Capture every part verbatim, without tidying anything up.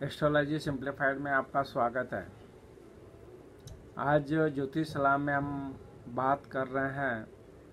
Astrology simplified में आपका स्वागत है। आज ज्योतिष सलाह में हम बात कर रहे हैं,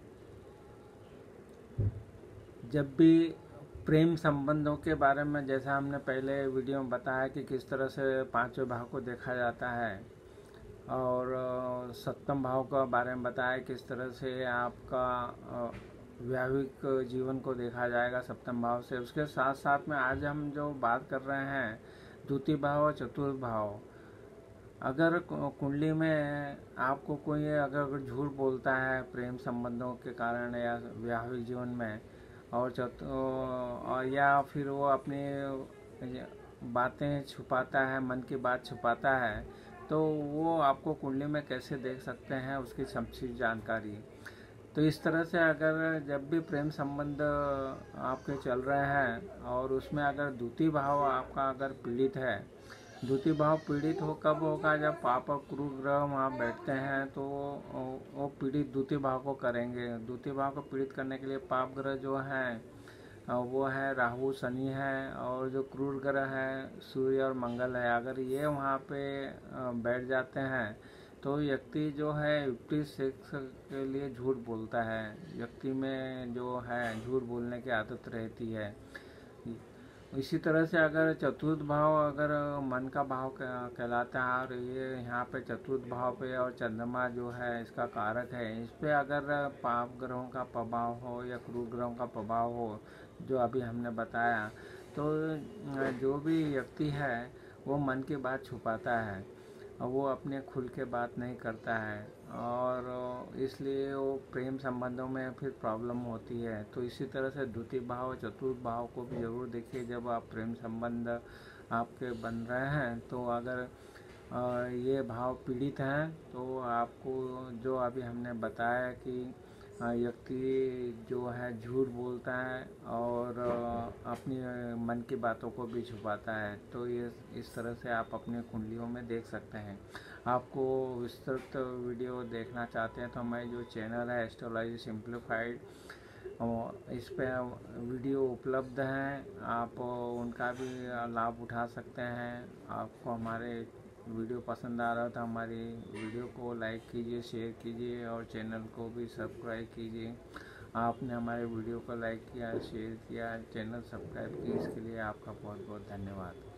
जब भी प्रेम संबंधों के बारे में, जैसा हमने पहले वीडियो में बताया कि किस तरह से पांचवें भाव को देखा जाता है और सप्तम भाव के बारे में बताया किस तरह से आपका वैवाहिक जीवन को देखा जाएगा सप्तम भाव से। उसके साथ साथ में आज हम जो बात कर रहे हैं द्वितीय भाव और चतुर्थ भाव। अगर कुंडली में आपको कोई अगर झूठ बोलता है प्रेम संबंधों के कारण या वैवाहिक जीवन में, और चतु और या फिर वो अपनी बातें छुपाता है, मन की बात छुपाता है, तो वो आपको कुंडली में कैसे देख सकते हैं उसकी संक्षिप्त जानकारी। तो इस तरह से अगर जब भी प्रेम संबंध आपके चल रहे हैं और उसमें अगर द्वितीय भाव आपका अगर पीड़ित है, द्वितीय भाव पीड़ित हो कब होगा, जब पाप और क्रूर ग्रह वहाँ बैठते हैं तो वो पीड़ित द्वितीय भाव को करेंगे। द्वितीय भाव को पीड़ित करने के लिए पाप ग्रह जो हैं वो है राहु शनि है, और जो क्रूर ग्रह है सूर्य और मंगल है। अगर ये वहाँ पे बैठ जाते हैं तो व्यक्ति जो है विपरीत सेक्स के लिए झूठ बोलता है। व्यक्ति में जो है झूठ बोलने की आदत रहती है। इसी तरह से अगर चतुर्थ भाव अगर मन का भाव कहलाता है, और ये यहाँ पे चतुर्थ भाव पे और चंद्रमा जो है इसका कारक है, इस पे अगर पाप ग्रहों का प्रभाव हो या क्रूर ग्रहों का प्रभाव हो जो अभी हमने बताया, तो जो भी व्यक्ति है वो मन की बात छुपाता है और वो अपने खुल के बात नहीं करता है, और इसलिए वो प्रेम संबंधों में फिर प्रॉब्लम होती है। तो इसी तरह से द्वितीय भाव चतुर्थ भाव को भी ज़रूर देखिए जब आप प्रेम संबंध आपके बन रहे हैं। तो अगर ये भाव पीड़ित हैं तो आपको जो अभी हमने बताया कि व्यक्ति जो है झूठ बोलता है और अपनी मन की बातों को भी छुपाता है, तो ये इस तरह से आप अपने कुंडलियों में देख सकते हैं। आपको विस्तृत वीडियो देखना चाहते हैं तो हमारे जो चैनल है एस्ट्रोलॉजी सिंप्लीफाइड, इस पे वीडियो उपलब्ध हैं, आप उनका भी लाभ उठा सकते हैं। आपको हमारे वीडियो पसंद आ रहा है तो हमारी वीडियो को लाइक कीजिए, शेयर कीजिए और चैनल को भी सब्सक्राइब कीजिए। आपने हमारे वीडियो को लाइक किया, शेयर किया, चैनल सब्सक्राइब किया, इसके लिए आपका बहुत बहुत धन्यवाद।